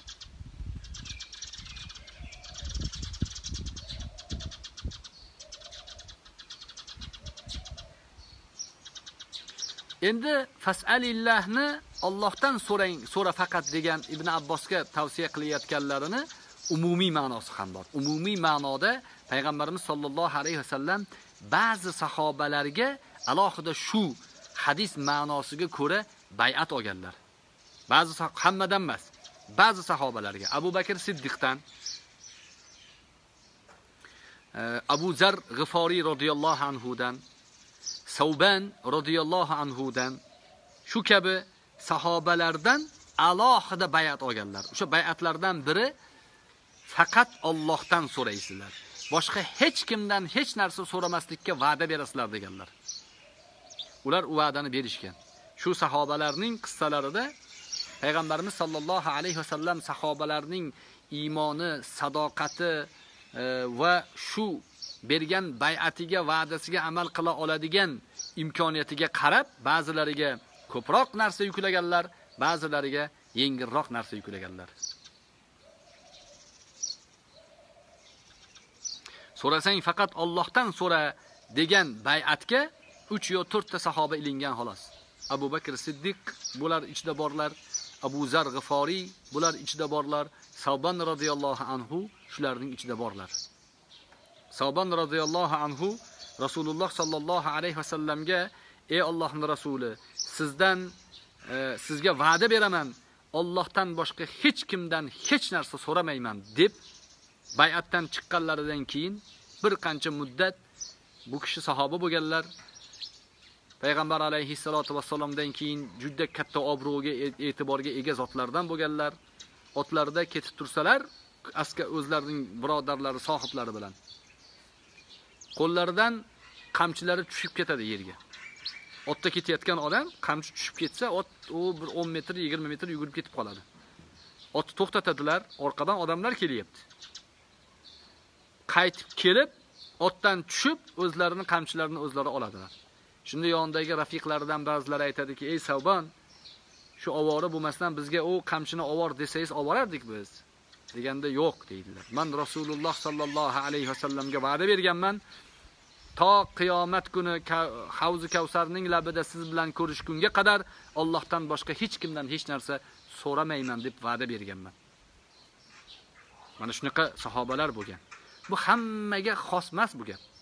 Endi fasalillahni Allohdan so'rang, so'ra faqat degan Ibn Abbosga tavsiya qilayotganlarini umumiy ma'nosi ham bor. Umumiy ma'noda payg'ambarimiz sollallohu alayhi vasallam ba'zi sahobalarga alohida shu hadis ma'nosiga ko'ra bay'at olganlar. Ba'zi hammadan emas, ba'zi sahobalarga Abu Bakr Siddiqdan, Abu Zar G'iforiy radhiyallohu anhu dan, Savban radhiyallohu anhu dan, shu kabi sahobalardan alohida bay'at olganlar. O'sha bay'atlardan biri faqat Allohdan so'raysizlar. Boshqa hech kimdan hech narsa so'ramaslikka va'da berasizlar deganlar. Ular u va'dani berishgan. Shu sahobalarning qissalarida payg'ambarimiz sollallohu alayhi vasallam sahobalarning iymoni, sadoqati e, va shu bergan bay'atiga, va'dasiga amal qila oladigan imkoniyatiga qarab, ba'zilariga ko'proq narsa yuklaganlar, ba'zilariga yengilroq narsa yuklaganlar. So'rasang faqat Allohdan so'ra degan bay'atga uch yo to'rt ta sahoba ilingan xolos. Abu Bakr Siddiq bular ichida borlar, Abu Zar G'iforiy bular ichida borlar, Savban radhiyallohu anhu shularning ichida borlar. Savban radhiyallohu anhu Rasululloh sallallohu alayhi vasallamga ey Allohning rasuli, sizdan e, sizga va'da beraman, Allohdan boshqa hech kimdan hech narsa so'ramayman deb bay'atdan chiqqanlaridan keyin bir qancha muddat bu kishi sahoba bo'lganlar. Payg'ambar alayhissalatu vassalomdan keyin juda katta obro'ga, e'tiborga ega zotlardan bo'lganlar. Otlarida ketib tursalar, aska o'zlarining birodarlari, sohiblari bilan qo'llaridan qamchilari tushib ketadi yerga. Otda ketayotgan odam qamchi tushib ketsa, ot u bir o'n metr, yigirma metr yugurib ketib qoladi. Otni to'xtatadilar, orqadan odamlar kelyapti. Qaytib kelib, otdan tushib, o'zlarining qamchilarini o'zlari oladilar. Shunda yonidagi rafiqlaridan ba'zilari aytadiki, "Ey Savban, shu ovora bo'lmasdan bizga o qamchini ovor desangiz ovorardik biz." Deganda, "Yo'q" deydilar. "Men Rasululloh sallallohu alayhi vasallamga va'da berganman, to qiyomat kuni Havz-i Kavsarning labida siz bilan ko'rishgunga qadar Allohdan boshqa hech kimdan hech narsa so'ramayman deb va'da berganman." Mana shunaqa sahobalar bo'lgan. Bu hammaga xos emas bu gap.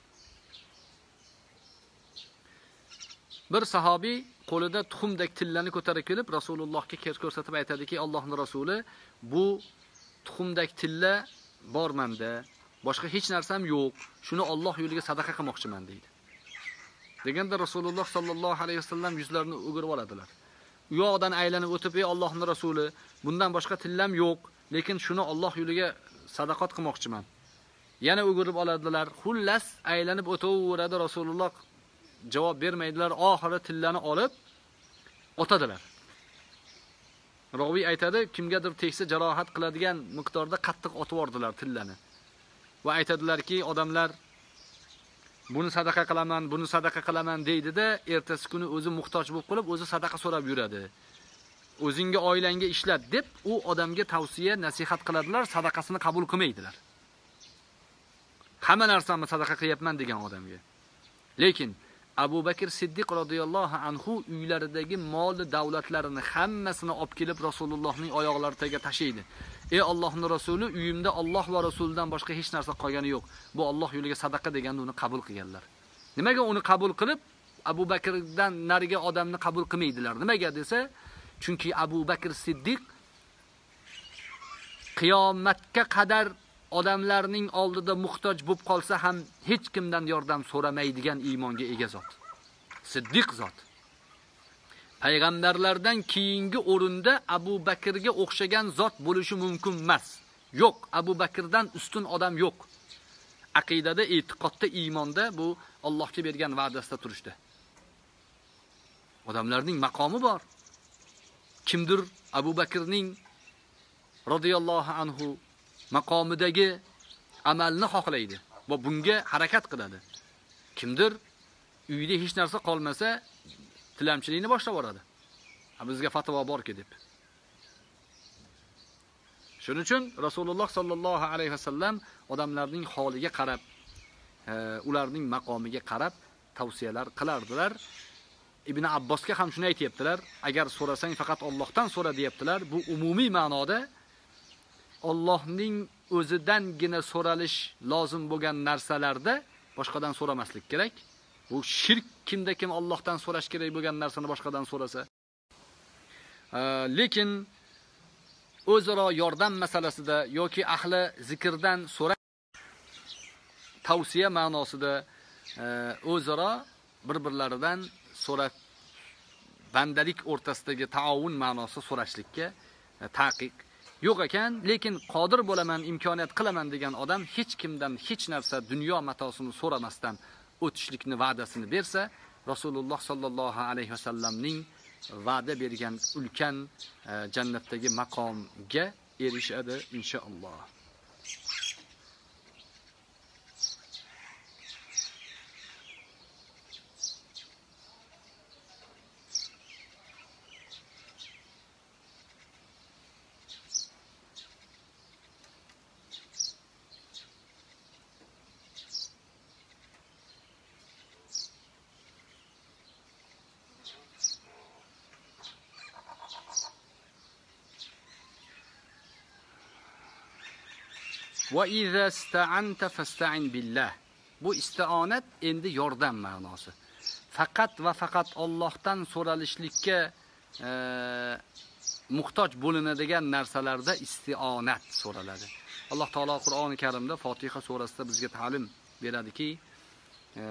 Bir sahobiy qo'lida tuxumdek tillani ko'tarib kelib Rasulullohga ko'rsatib aytadiki, Allohning rasuli, bu tuxumdek tilla bor menda, boshqa hech narsam yo'q. Shuni Alloh yo'liga sadaqa qilmoqchiman deydi. Deganda Rasululloh sallallohu alayhi vasallam yuzlarini o'girib oladilar. U yoqdan aylanib o'tib, ey Allohning rasuli, bundan boshqa tillam yo'q, lekin shuni Alloh yo'liga sadaqat qilmoqchiman. Yana o'girib oladilar. Xullas aylanib o'taveradi, Rasululloh javob bermaydilar. Oxiri tillani olib otadilar. Raviy aytadi, kimgadir tegsa jarohat qiladigan miqdorda qattiq otib yordilar tillani. Va aytadilarki, odamlar buni sadaqa qilaman, buni sadaqa qilaman deydi-da, ertasi kuni o'zi muhtoj bo'lib qolib, o'zi sadaqa so'rab yuradi. O'zingga, oilangga ishlat deb u odamga tavsiya, nasihat qiladilar, sadaqasini qabul qilmaydilar. Hamma narsamni sadaqa qilyapman degan odamga. Lekin Abu Bakr Siddiq radhiyallohu anhu uylaridagi mol davlatlarini hammasini olib kelib Rasulullohning oyoqlari tagiga tashlaydi. Ey Allohning rasuli, uyimda Alloh va rasulidan boshqa hech narsa qolgani yo'q. Bu Alloh yo'liga sadaqa deganda uni qabul qilganlar. Nimaga uni qabul qilib Abu Bakrdan nariga odamni qabul qilmaydilar? Nimaga desa, chunki Abu Bakr Siddiq qiyomatga qadar odamlarning oldida muhtoj bo'lib qolsa ham hech kimdan yordam so'ramaydigan iymonga ega zot. Siddiq zot. Payg'ambarlardan keyingi o'rinda Abu Bakrga o'xshagan zot bo'lishi mumkin emas. Yo'q, Abu Bakrdan ustun odam yo'q. Aqidada, e'tiqodda, iymonda bu Allohga bergan va'dasida turishdi. Odamlarning maqomi bor. Kimdir Abu Bakrning radhiyallohu anhu maqomidagi amalni xohlaydi va bunga harakat qiladi. Kimdir uyida hech narsa qolmasa, tilamchilikni boshlab boradi. Bizga fatvo borki deb. Shuning uchun Rasululloh sallallohu alayhi vasallam odamlarning holiga qarab, e, ularning maqomiga qarab tavsiyalar qilardilar. Ibn Abbosga ham shuni aytibdilar, agar so'rasang faqat Allohdan so'ra deyaptilar. Bu umumiy ma'noda Allohning o'zidangina so'ralish lozim bo'lgan narsalarda boshqadan so'ramaslik kerak. Bu shirk, kimda kim Allohdan so'rash kerak bo'lgan narsani boshqadan so'rasa. E, lekin o'zaro yordam masalasida yoki ahli zikrdan so'rash tavsiya ma'nosida e, o'zaro bir-birlaridan so'rab bandalik o'rtasidagi taovun ma'nosi so'rashlikka e, taqiq yo'q ekan. Lekin qodir bo'laman, imkoniyat qilaman degan odam hech kimdan hech narsa dunyo matosini so'ramasdan o'tishlikni va'dasini bersa, Rasululloh sallallohu alayhi vasallamning va'da bergan ulkan e, jannatdagi maqomga erishadi inshaalloh. Va iza ista'anta fasta'in billah. Bu isti'onat endi yordam ma'nosi. Faqat va faqat Allohdan so'ralishlikka e, muhtoj bo'linadigan narsalarda isti'onat so'raladi. Alloh taolo Qur'oni Karimda Fotiha surasida bizga ta'lim beradiki, e,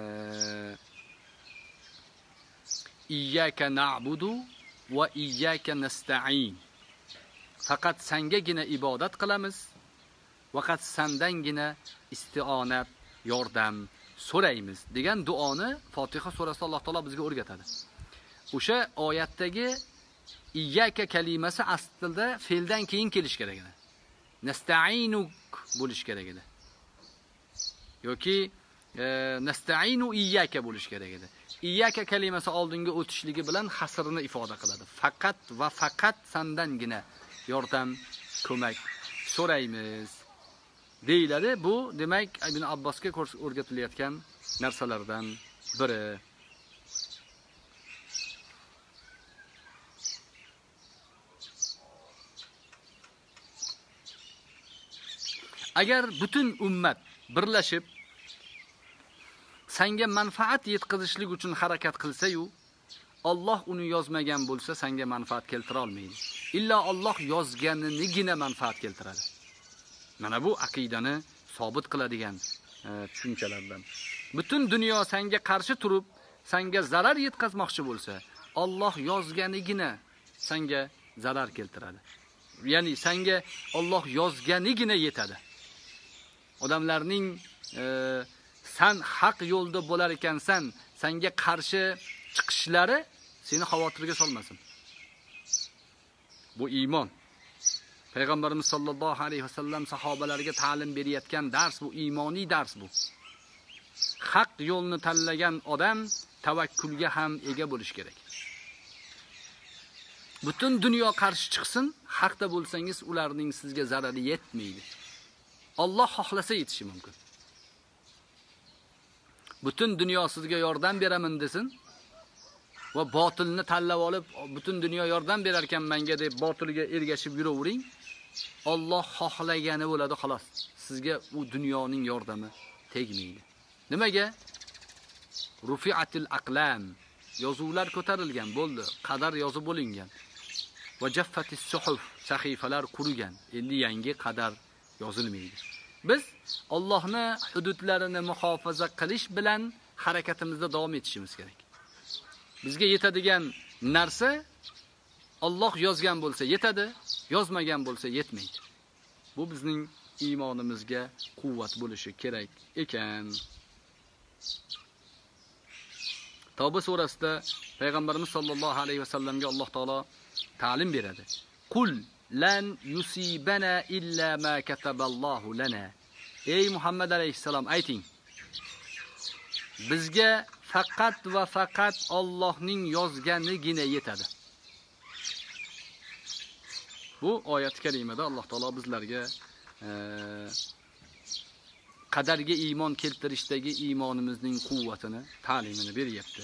iyyaka na'budu va iyyaka nasta'in. Faqat sengagina ibodat qilamiz, faqat sendangina isti'onat, yordam so'raymiz degan duoni Fotiha surasida Alloh taolo bizga o'rgatadi. O'sha oyatdagi iyyaka kalimasi aslida fe'ldan keyin kelish kerak edi. Nasta'inuk bo'lish kerak edi. yoki e, nasta'inu iyyaka bo'lish kerak edi. Iyyaka kalimasi oldinga o'tishligi bilan hasrni ifoda qiladi. Faqat va faqat sendangina yordam, ko'mak so'raymiz deyiladi. Bu demak Ibn Abbosga o'rgatilayotgan narsalardan biri. Agar butun ummat birlashib senga manfaat yetkazishlik uchun harakat qilsa-yu, Alloh uni yozmagan bo'lsa senga manfaat keltira olmaydi. Illa Alloh yozganigina manfaat keltiradi. Mana bu aqidani sobit qiladigan e, tushunchalardan. Butun dunyo senga qarshi turib, senga zarar yetkazmoqchi bo'lsa, Alloh yozganigina senga zarar keltiradi. Ya'ni senga Alloh yozganigina yetadi. Odamlarning e, sen haq yo'lda bo'lar ekansan, senga qarshi chiqishlari seni xavotirga solmasin. Bu iymon. Payg'ambarimiz sollallohu alayhi vasallam sahobalarga ta'lim berayotgan dars bu, iymoniy dars bu. haq yo'lni tanlagan odam tavakkulga ham ega bo'lish kerak. Butun dunyo qarshi chiqsin, haqda bo'lsangiz, ularning sizga zarari yetmaydi. Alloh xohlasa yetishi mumkin. Butun dunyo sizga yordam beraman desin va botilni tanlab olib, butun dunyo yordam berar ekan menga deb botilga ergashib yuravering. Alloh xohlagani bo'ladi xolos. Sizga u dunyoning yordami tegmaydi. Nimaga? Rufi'atil aqlam. Yozuvlar ko'tarilgan bo'ldi, qadar yozib bo'lingan. Va jaffatis suhuf, sahifalar qurigan. Endi yangi qadar yozilmaydi. Biz Allohni hududlarini muhofaza qilish bilan harakatimizda davom etishimiz kerak. Bizga yetadigan narsa Alloh yozgan bo'lsa yetadi, yozmagan bo'lsa yetmaydi. Bu bizning iymonimizga quvvat bo'lishi kerak ekan. Tavba surasida payg'ambarimiz sollallohu alayhi vasallamga Alloh taolo ta'lim beradi. Qul lan yusibana illa ma kataballohu lana. Ey Muhammad alayhisalom ayting. Bizga faqat va faqat Allohning yozganigina yetadi. Bu oyat karimada Alloh taolo bizlarga e, qadarga iymon keltirishdagi iymonimizning quvvatini, ta'limini beryapti.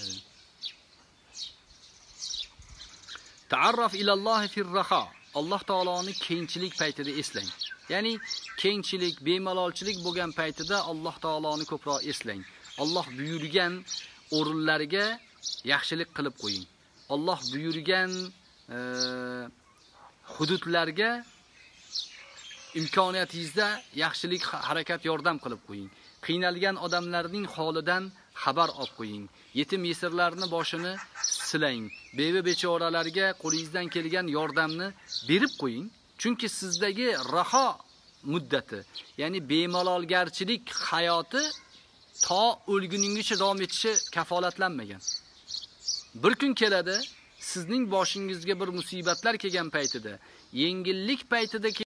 Ta'arraf ilallohi fir-raha. Alloh taoloni kengchilik paytida eslang. Ya'ni kengchilik, bemalolchilik bo'lgan paytida Alloh taoloni ko'proq eslang. Alloh buyurgan o'rinlarga yaxshilik qilib qo'ying. Alloh buyurgan e, hududlarga imkoniyatingizda yaxshilik harakat yordam qilib qo'ying. Qiynalgan odamlarning holidan xabar olib qo'ying. Yetim yesirlarning boshini silang. Beva bechoralarga qo'lingizdan kelgan yordamni berib qo'ying. Chunki sizdagi raho muddati, ya'ni bemalolgarchilik hayoti to o'lguningizcha davom etishi kafolatlanmagan. Bir kun keladi, sizning boshingizga bir musibatlar kelgan paytida, yengillik paytida